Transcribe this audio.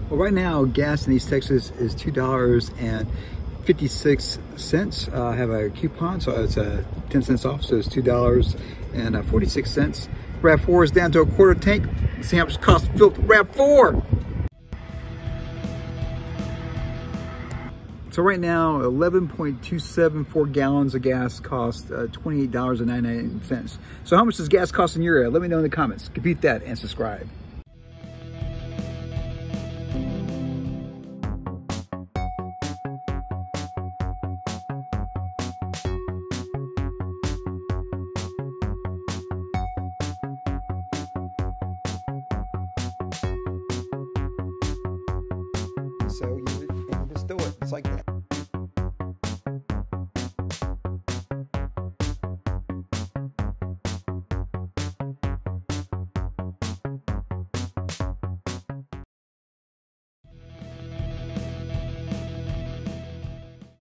Well, right now, gas in East Texas is $2.56. I have a coupon, so it's 10 cents off, so it's $2.46. RAV4 is down to a quarter tank. Let's see how much it costs to fill up the RAV4. So right now, 11.274 gallons of gas costs $28.99. So how much does gas cost in your area? Let me know in the comments. Compute that and subscribe. So you just do it. It's like that.